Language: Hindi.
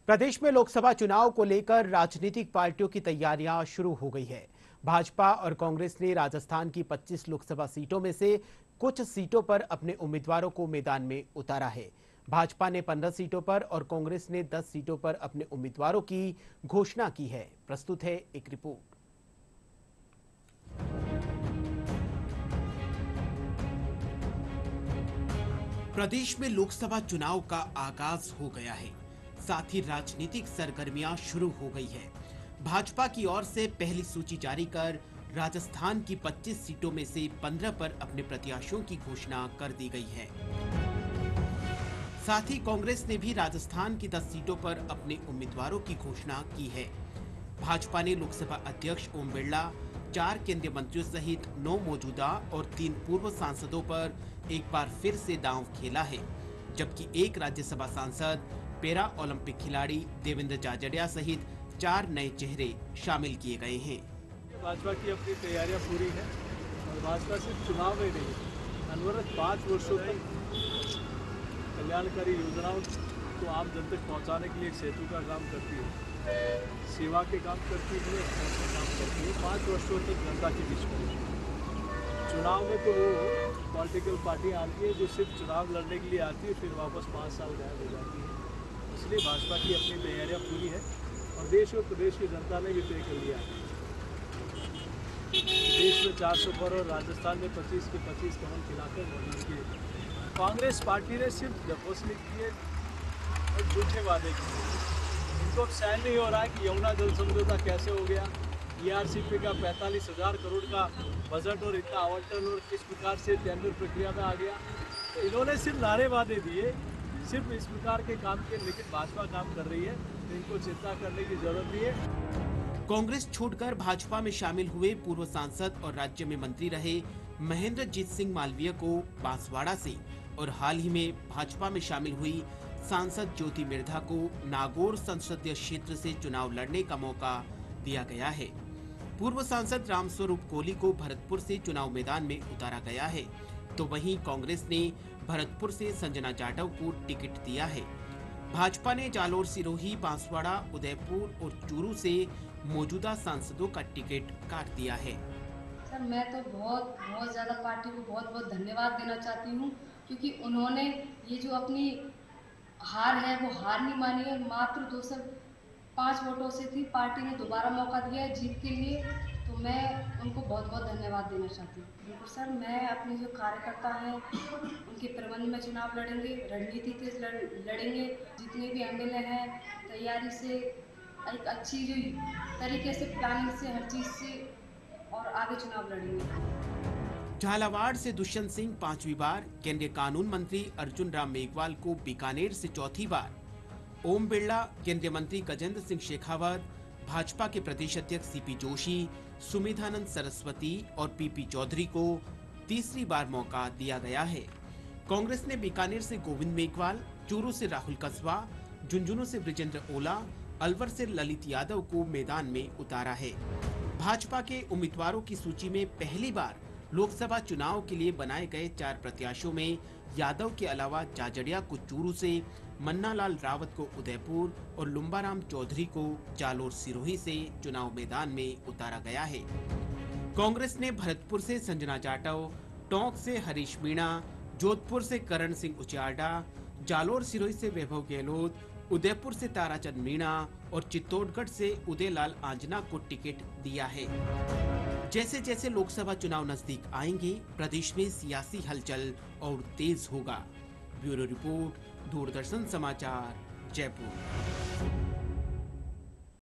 प्रदेश में लोकसभा चुनाव को लेकर राजनीतिक पार्टियों की तैयारियां शुरू हो गई है। भाजपा और कांग्रेस ने राजस्थान की 25 लोकसभा सीटों में से कुछ सीटों पर अपने उम्मीदवारों को मैदान में उतारा है। भाजपा ने 15 सीटों पर और कांग्रेस ने 10 सीटों पर अपने उम्मीदवारों की घोषणा की है। प्रस्तुत है एक रिपोर्ट। प्रदेश में लोकसभा चुनाव का आगाज हो गया है, साथ ही राजनीतिक सरगर्मियां शुरू हो गई है। भाजपा की ओर से पहली सूची जारी कर राजस्थान की 25 सीटों में से 15 पर अपने प्रत्याशियों की घोषणा कर दी गई है। साथ ही कांग्रेस ने भी राजस्थान की 10 सीटों पर अपने उम्मीदवारों की घोषणा की है। भाजपा ने लोकसभा अध्यक्ष ओम बिरला, 4 केंद्रीय मंत्रियों सहित 9 मौजूदा और 3 पूर्व सांसदों पर एक बार फिर से दांव खेला है, जबकि एक राज्यसभा सांसद, पैरा ओलंपिक खिलाड़ी देवेंद्र जाजड़िया सहित 4 नए चेहरे शामिल किए गए हैं। भाजपा की अपनी तैयारियां पूरी है और भाजपा सिर्फ चुनाव में नहीं, अनवरत 5 वर्षों तक कल्याणकारी योजनाओं को आम जन तक पहुँचाने के लिए एक सेतु का काम करती है, सेवा के काम करती है, काम करती है। 5 वर्षों तक जनता के बीच में चुनाव में तो वो पॉलिटिकल पार्टियाँ आती है जो सिर्फ चुनाव लड़ने के लिए आती है, फिर वापस 5 साल गायब हो जाती है। इसलिए भाजपा की अपनी तैयारियां पूरी है और देश और प्रदेश की जनता ने भी तय कर लिया है। देश में 400 पर और राजस्थान में 25 के 25 कमल खिलाकर मौजूद किए। कांग्रेस पार्टी ने सिर्फ डिपॉजिट किए और झूठे वादे किए। इनको सहन नहीं हो रहा है कि यमुना जल समझौता कैसे हो गया, ERCP का 45,000 करोड़ का बजट और इतना आवंटन और किस प्रकार से टेंडर प्रक्रिया में आ गया। तो इन्होंने सिर्फ नारेबाजी दिए, सिर्फ इस प्रकार के काम के, लेकिन भाजपा काम कर रही है, तो इनको चिंता करने की जरूरत नहीं है। कांग्रेस छोड़कर भाजपा में शामिल हुए पूर्व सांसद और राज्य में मंत्री रहे महेंद्रजीत सिंह मालवीय को बांसवाड़ा से और हाल ही में भाजपा में शामिल हुई सांसद ज्योति मिर्धा को नागौर संसदीय क्षेत्र से चुनाव लड़ने का मौका दिया गया है। पूर्व सांसद रामस्वरूप कोहली को भरतपुर से चुनाव मैदान में उतारा गया है, तो वहीं कांग्रेस ने भरतपुर से संजना जाटव को टिकट दिया है। भाजपा ने जालोर, सिरोही, बांसवाड़ा, उदयपुर और चूरू से मौजूदा सांसदों का टिकट काट दिया है। सर, मैं तो बहुत ज़्यादा पार्टी को बहुत धन्यवाद देना चाहती हूँ, क्योंकि उन्होंने ये जो अपनी हार है वो हार नहीं मानी है। मात्र 205 वोटों से थी, पार्टी ने दोबारा मौका दिया है जीत के लिए, तो मैं उनको बहुत धन्यवाद देना चाहती हूँ। बिल्कुल सर, मैं अपने जो कार्यकर्ता हैं उनके प्रबंध में चुनाव लड़ेंगे, रणनीति से लड़ेंगे। जितने भी एमएलए हैं तैयारी से, एक अच्छी जो तरीके से प्लानिंग से, हर चीज़ से और आगे चुनाव लड़ेंगे। झालावाड़ से दुष्यंत सिंह 5वीं बार, केंद्रीय कानून मंत्री अर्जुन राम मेघवाल को बीकानेर से 4थी बार, ओम बिरला, केंद्रीय मंत्री गजेंद्र सिंह शेखावत, भाजपा के प्रदेश अध्यक्ष सीपी जोशी, सुमेधानंद सरस्वती और पीपी चौधरी को तीसरी बार मौका दिया गया है। कांग्रेस ने बीकानेर से गोविंद मेघवाल, चूरू से राहुल कस्बा, झुंझुनू से ब्रिजेंद्र ओला, अलवर से ललित यादव को मैदान में उतारा है। भाजपा के उम्मीदवारों की सूची में पहली बार लोकसभा चुनाव के लिए बनाए गए 4 प्रत्याशियों में यादव के अलावा जाजड़िया को चूरू से, मन्नालाल रावत को उदयपुर और लुम्बाराम चौधरी को जालोर, सिरोही से चुनाव मैदान में उतारा गया है। कांग्रेस ने भरतपुर से संजना जाटव, टोंक से हरीश मीणा, जोधपुर से करण सिंह उचार्डा, जालोर, सिरोही से वैभव गहलोत, उदयपुर से ताराचंद मीणा और चित्तौड़गढ़ से उदयलाल आंजना को टिकट दिया है। जैसे जैसे लोकसभा चुनाव नजदीक आएंगे, प्रदेश में सियासी हलचल और तेज होगा। ब्यूरो रिपोर्ट, दूरदर्शन समाचार, जयपुर।